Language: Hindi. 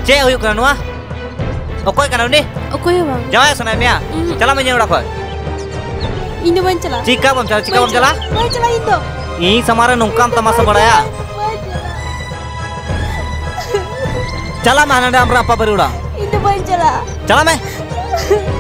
चे हुई करना नुआ ओकोई करना उन्हें ओकोई बang जाओ सुना मिया चला मैं उड़ा खोल Indo ban chala चिका बम चला ban chala Indo ii समारे नुंकाम तमाशा बढ़ाया चला मैं नंदे अमरा पापा रुड़ा Indo ban chala चला मैं